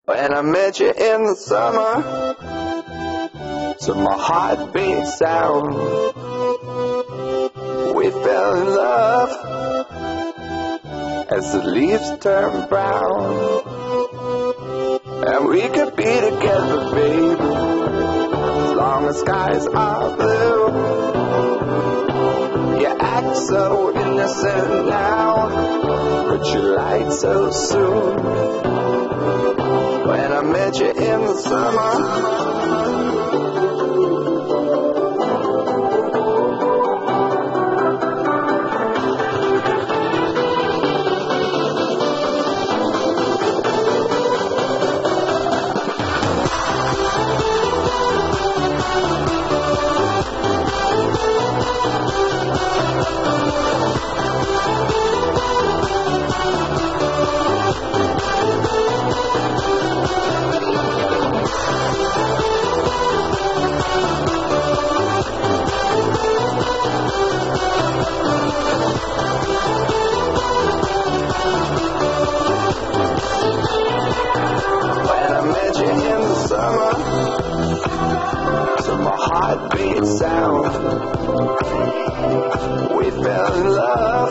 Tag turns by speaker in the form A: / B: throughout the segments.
A: When I met you in the summer, to my heartbeat sound, we fell in love as the leaves turn brown. And we could be together, baby, as long as skies are blue. You act so innocent now, but you lied so soon. When I met you in the summer, to my heartbeat sound, we fell in love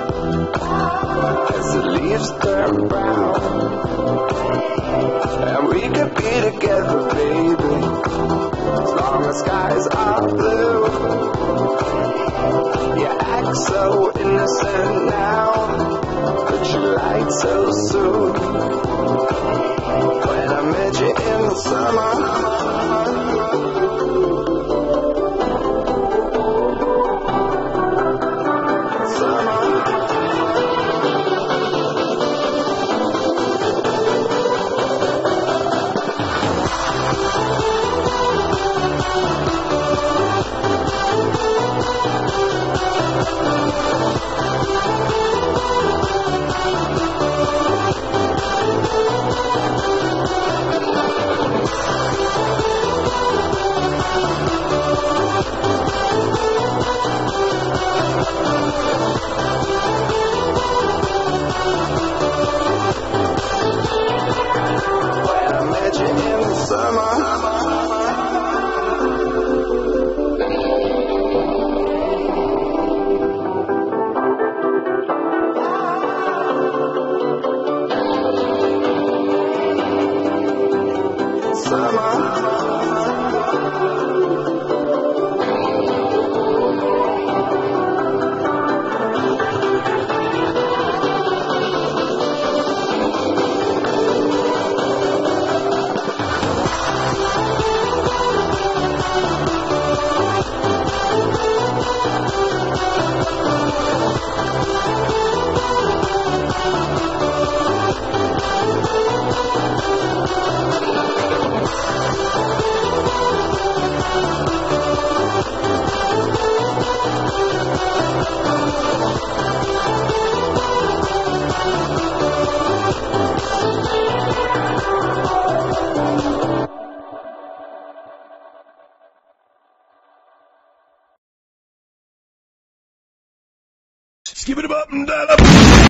A: as the leaves turn brown. And we could be together, baby, as long as skies are blue. You act so innocent now, but you lied so soon. When I met you in the summer,
B: Skip it up and down.